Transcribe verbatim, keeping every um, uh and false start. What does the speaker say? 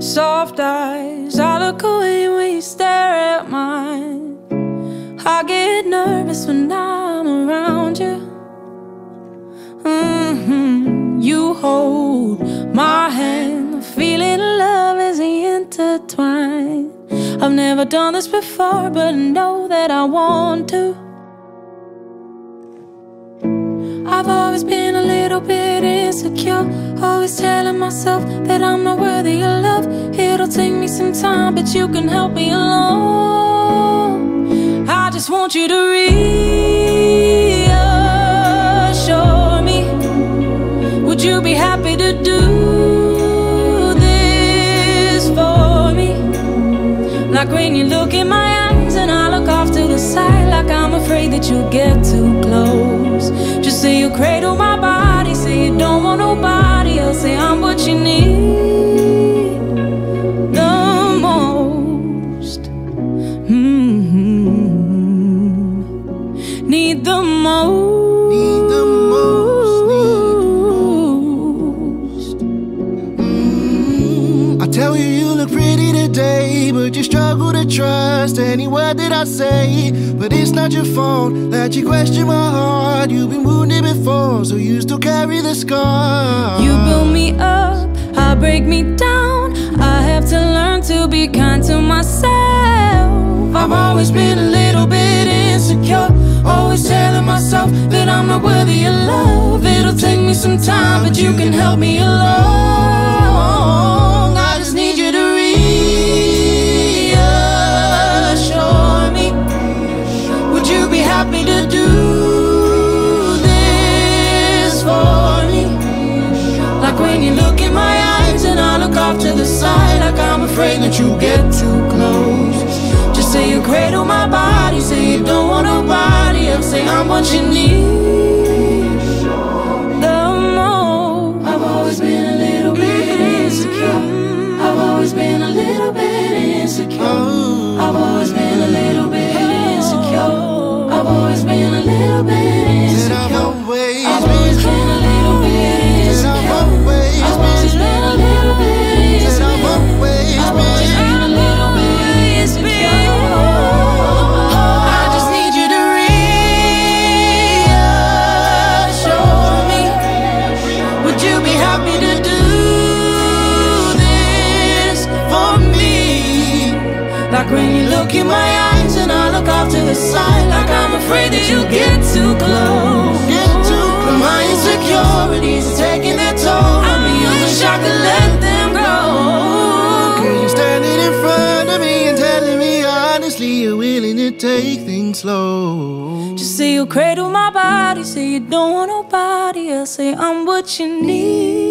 soft eyes. I look away when you stare at mine. I get nervous when I'm around you. Mm-hmm. You hold my hand. The feeling of love is intertwined. I've never done this before, but I know that I want to. I've always been a little bit insecure, always telling myself that I'm not worthy of love. It'll take me some time, but you can help me along. I just want you to reassure me. Would you be happy to do this for me? Like when you look in my eyes and I look off to the side, like I'm afraid that you'll get too close. Just say you'll cradle my body, say you don't want nobody else, say I'm what you need the most. Mm-hmm. Need the most. Need the most. Need the most. Mm, I tell you you look pretty today, but you struggle to trust any word that I say. But it's not your fault that you question my heart. You've been wounded before, so you still carry the scar. You build me up, I break me down. I have to learn to be kind to myself. I've always been a little bit insecure, always telling myself that I'm not worthy of love. It'll take me some time, but you can help me along. I just need you to reassure me. Would you be happy to do this for me? Like when you look in my eyes and I look off to the side, like I'm afraid that you'll get too close. Just say you cradle my body, say you don't want nobody else, say I'm what you need the most. I've always been a little bit insecure, I've always been a little bit insecure, I've always been a little bit insecure, I've always been a little bit insecure, I've always I've always been a little bit insecure, I've always been a little bit insecure, I've always been a little bit insecure. I just need you to reassure me. Would you be happy to do this for me? Like when you look in my eyes and I look off to the side, like I'm afraid that you'll get too close. Get too close. My insecurities are taking their toll on me. I wish I could let them go. You're standing in front of me and telling me honestly you're willing to take things slow. Just say you'll cradle my body, say you don't want nobody else, say I'm what you need.